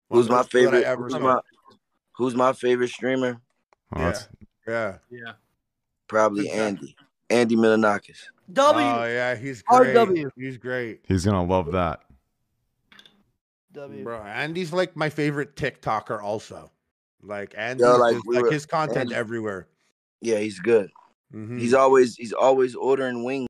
One Who's of the my best people that I favorite? ever met. Who's my favorite streamer? Yeah. Probably Andy Milonakis. W. Oh yeah, he's great. RW. He's great. He's gonna love that. W. Bro, Andy's like my favorite TikToker also. Like Andy's his content everywhere. Yeah, he's good. He's always ordering wings.